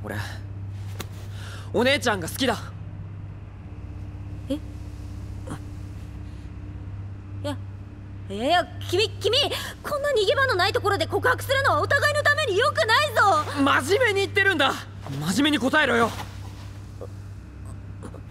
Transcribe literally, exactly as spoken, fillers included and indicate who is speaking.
Speaker 1: 俺お姉ちゃんが好きだ。
Speaker 2: え？いやいやいや、君君こんな逃げ場のないところで告白するのはお互いのために良くないぞ。
Speaker 1: 真面目に言ってるんだ。真面目に答えろよ。